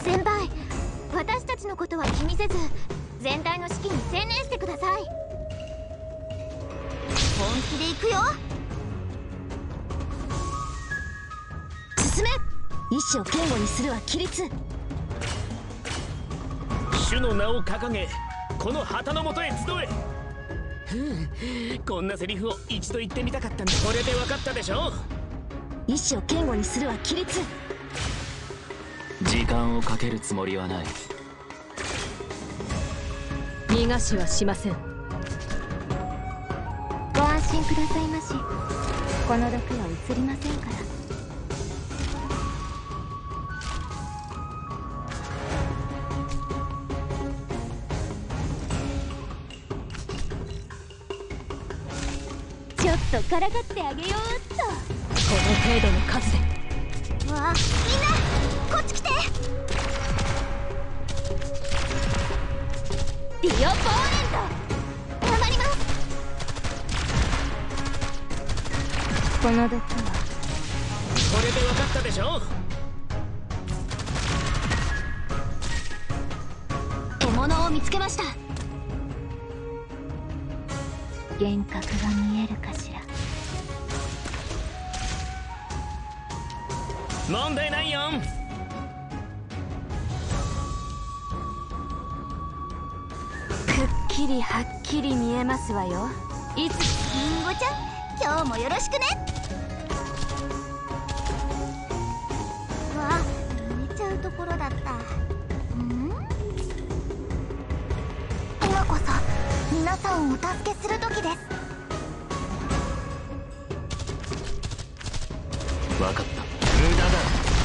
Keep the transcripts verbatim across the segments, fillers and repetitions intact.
先輩、私たちのことは気にせず全体の指揮に専念してください。本気で行くよ。進め。意志を堅固にするは規律。 主の名を掲げ、この旗の下へ集え。ふん、こんなセリフを一度言ってみたかったんだ。これで分かったでしょ。 意志を堅固にするは規律。 時間をかけるつもりはない。 逃がしはしません。 ご安心くださいまし。この毒は移りませんから。ちょっとからかってあげようっと。この程度の数で。 わあ、みんなこっち来て。ディオポーレント頑張ります。この毒はこれで分かったでしょ。 獲物を見つけました。幻覚が見えるかしら。 問題ないよ。 くっきりはっきり見えますわよ。いつりんごちゃん、今日もよろしくね。わあ、見えちゃうところだった。ん？今こそ皆さんをお助けする時です。 分かった。無駄だ。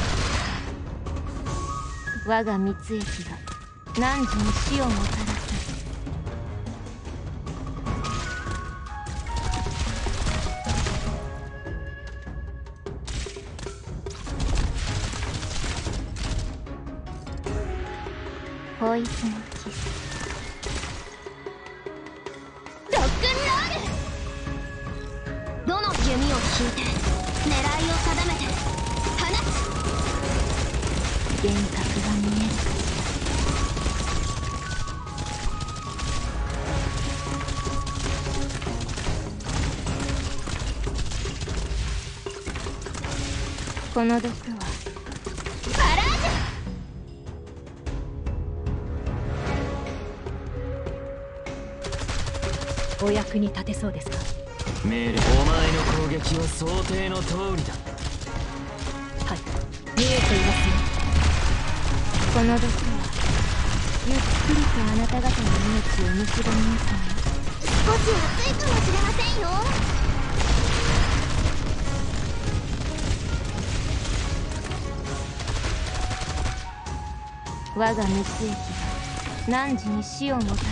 我が蜜液が汝に死をもたらす。ポイズンキス。ロックンロール。どの弓を引いて狙いを定めて放つ。幻覚が見えるかしら。この毒はバラージュ。お役に立てそうですか。 命令。お前の攻撃は想定の通りだ。 はい、見えていますよ。 この毒はゆっくりとあなた方の命を蝕みますね。少し熱いかもしれませんよ。我が蜜液が汝に死をもたらす。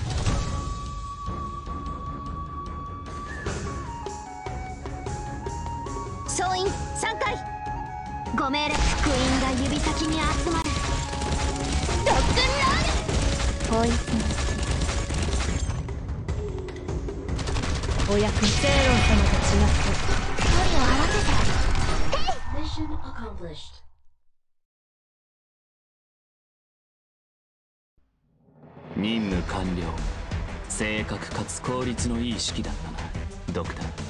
総員さんかい。ご命令。福音が指先に集まる。ロックンロール。ポイズン。 お役にセイロン様と違って距離を合わせて。 Mission accomplished. 任務完了。正確かつ効率のいい指揮だったな、ドクター。